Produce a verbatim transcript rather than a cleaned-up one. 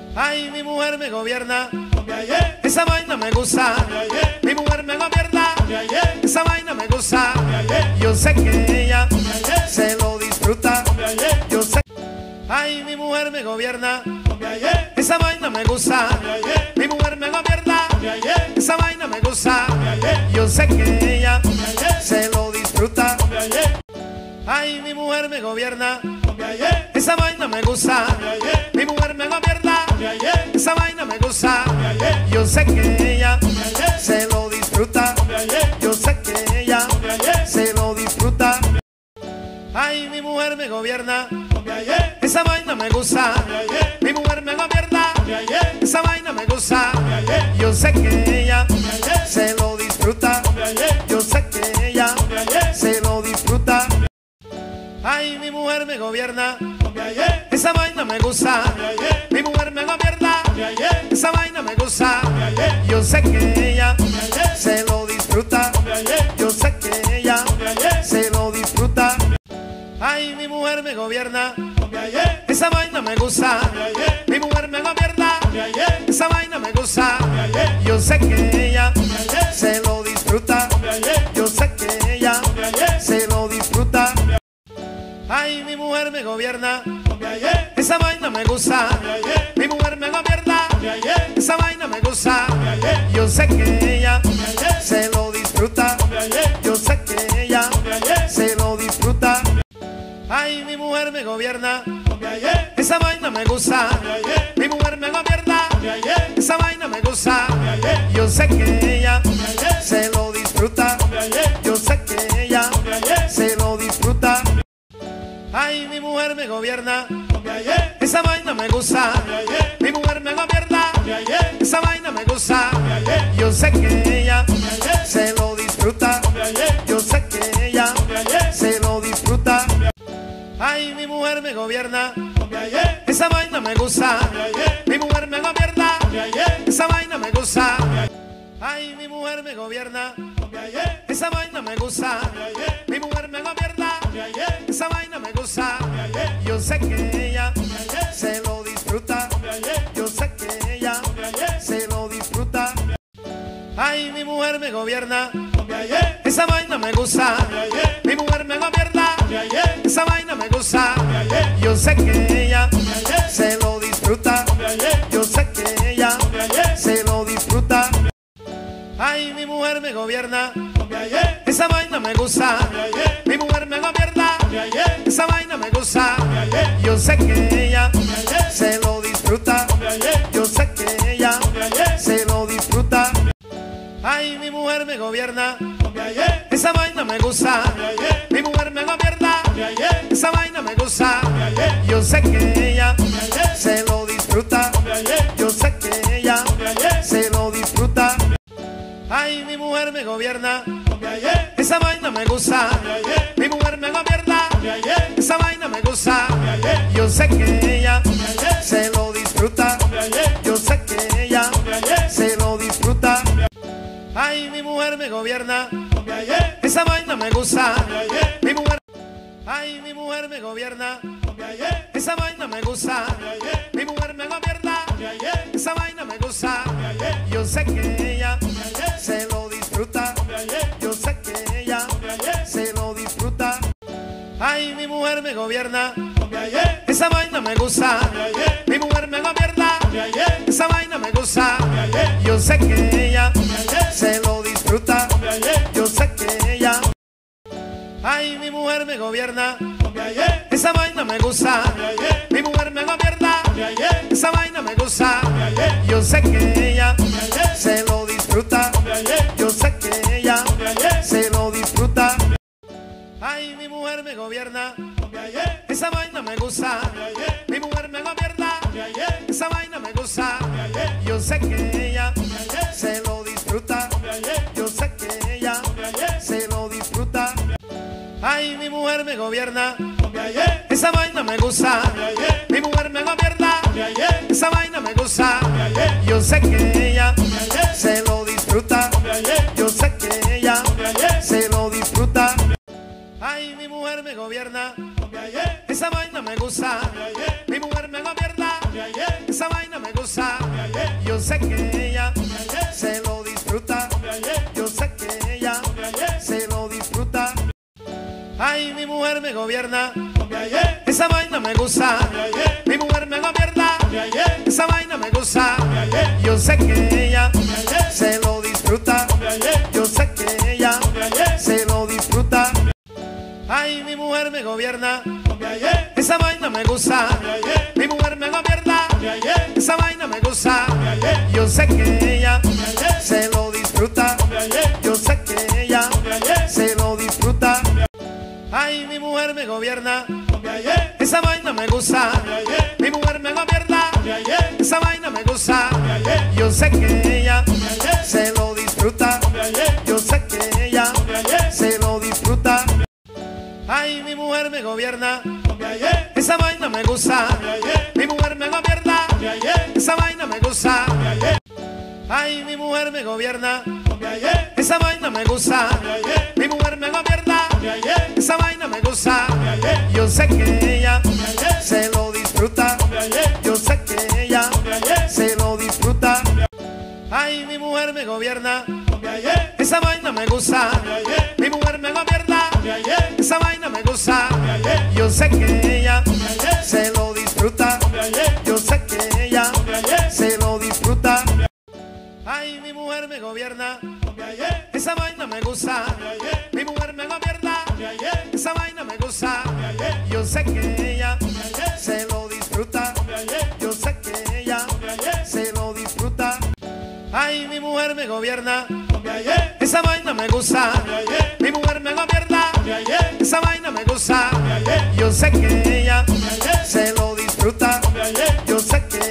Ay, mi mujer me gobierna, esa vaina me gusta. Mi mujer me gobierna, esa vaina me gusta. Yo sé que ella se lo disfruta. Yo sé. Ay, mi mujer me gobierna, esa vaina me gusta. Mi mujer me gobierna, esa vaina me gusta. Yo sé que ella se lo disfruta. Ay, mi mujer me gobierna, esa vaina me gusta. Mi mujer me gobierna, esa vaina me gusta. Yo sé que ella se lo disfruta. Yo sé que ella se lo disfruta. Ay, mi mujer me gobierna, esa vaina me gusta. Mi mujer me gobierna, esa vaina me gusta. Yo sé que ella se lo disfruta. Yo sé que ella se lo disfruta. Ay, mi mujer me gobierna, esa vaina me gusta. Mi mujer me gobierna, esa vaina me gusta. Yo sé que ella se lo disfruta. Yo sé que ella se lo disfruta. Ay, mi mujer me gobierna, esa vaina me gusta. Mi mujer me gobierna, esa vaina me gusta. Yo sé que ella se lo disfruta. Yo sé que ella se lo disfruta. Ay, mi mujer me gobierna, esa vaina me gusta. Mi mujer me gobierna, esa vaina me gusta. Yo sé que ella se lo disfruta. Yo sé que ella se lo disfruta. Ay, mi mujer me gobierna, esa vaina me gusta. Mi mujer me gobierna, esa vaina me gusta. Yo sé que ella se lo disfruta. Yo sé que ella se lo disfruta. Ay, mi mujer me gobierna, esa vaina me gusta. Mi mujer me gobierna, esa vaina me gusta. Yo sé que ella se lo disfruta. Yo sé que ella se lo disfruta. Ay, mi mujer me gobierna, esa vaina me gusta. Mi mujer me gobierna, esa vaina me gusta. Ay, mi mujer me gobierna, esa vaina me gusta. Mi mujer me gobierna, esa vaina me gusta. Yo sé que ella se lo disfruta. Yo sé que ella se lo disfruta. Ay, mi mujer me gobierna, esa vaina me gusta. Mi mujer me gobierna, esa vaina me gusta. Yo sé que ella se lo disfruta. Yo sé que ella se lo disfruta. Ay, mi mujer me gobierna, esa vaina me gusta. Mi mujer me gobierna, esa vaina me gusta. Yo sé que ella se lo disfruta. Yo sé que ella se lo disfruta. Ay, mi mujer me gobierna, esa vaina me gusta. Mi mujer me gobierna, esa vaina me gusta. Yo sé que ella se lo disfruta. Yo sé que ella se lo disfruta. Ay, mi mujer me gobierna, esa vaina me gusta. Mi mujer me gobierna, esa vaina me gusta. Yo sé que ella se lo disfruta. Yo sé que ella se lo disfruta. Ay, mi mujer me gobierna, esa vaina me gusta. Mi mujer. Ay, mi mujer me gobierna, esa vaina me gusta. Mi mujer me gobierna, esa vaina me gusta. Yo sé que ella se lo disfruta. Yo sé que ella se lo disfruta. Ay, mi mujer me gobierna, esa vaina me gusta. Mi mujer me gobierna, esa vaina me gusta. Yo sé que ella se lo disfruta. Yo sé que ella. Ay, mi mujer me gobierna, esa vaina me gusta. Mi mujer me gobierna, esa vaina me gusta. Yo sé que ella se lo disfruta. Yo sé que ella se lo disfruta. Ay, mi mujer me gobierna, esa vaina me gusta. Mi mujer me gobierna, esa vaina me gusta. Yo sé que ella se lo disfruta. Yo sé que ella se lo disfruta. Ay, mi mujer me gobierna, esa vaina me gusta. Mi mujer me gobierna, esa vaina me gusta. Yo sé que ella se lo disfruta. Yo sé que ella se lo disfruta. Ay, mi mujer me gobierna, esa vaina me gusta. Mi mujer me gobierna, esa vaina me gusta. sé que ella se lo disfruta. Yo sé que ella se lo disfruta. Ay, mi mujer me gobierna. Esa vaina me gusta. Mi mujer me gobierna. Esa vaina me gusta. Yo sé que ella se lo disfruta. Yo sé que ella se lo disfruta. Ay, mi mujer me gobierna. Esa vaina me gusta. Mi mujer me gobierna. Esa vaina me gusta. Yo sé que ella se lo disfruta. Yo sé que ella se lo disfruta. Ay, mi mujer me gobierna. Esa vaina me gusta. Mi mujer me gobierna. Esa vaina me gusta. Yo sé que ella se lo disfruta. Yo sé que ella se lo disfruta. Ay, mi mujer me gobierna. Esa vaina me gusta. Mi mujer me gobierna. Esa vaina me gusta. Ay, mi mujer me gobierna. Esa vaina me gusta. Mi mujer me gobierna. Esa vaina me gusta. Yo sé que ella se lo disfruta. Yo sé que ella se lo disfruta. Ay, mi mujer me gobierna. Esa vaina me gusta. Mi mujer me gobierna. Esa vaina me gusta. Yo sé que ella se lo disfruta. Yo sé que ella se lo disfruta. Ay, mi mujer me gobierna. Esa vaina me gusta. Mi mujer me gobierna. Esa vaina me gusta. Yo sé que ella se lo disfruta. Yo sé que ella se lo disfruta. Ay, mi mujer me gobierna. Esa vaina me gusta. Mi mujer me gobierna. Esa vaina me gusta. Yo sé que ella se lo disfruta. Yo sé que